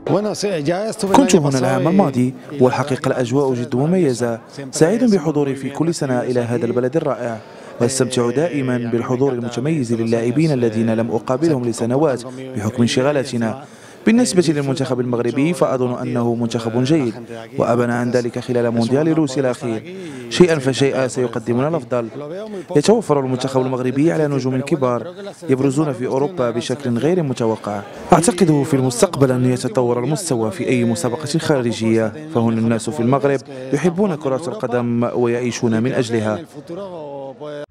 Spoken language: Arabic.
كنت هنا العام الماضي، والحقيقة الأجواء جد مميزة. سعيد بحضوري في كل سنة إلى هذا البلد الرائع، واستمتع دائما بالحضور المتميز للاعبين الذين لم أقابلهم لسنوات بحكم انشغالاتنا. بالنسبة للمنتخب المغربي فأظن أنه منتخب جيد، وأبنى عن ذلك خلال مونديال روسيا الأخير. شيئا فشيئا سيقدمنا الأفضل. يتوفر المنتخب المغربي على نجوم كبار يبرزون في أوروبا بشكل غير متوقع. أعتقد في المستقبل أن يتطور المستوى في أي مسابقة خارجية، فهنا الناس في المغرب يحبون كرة القدم ويعيشون من أجلها.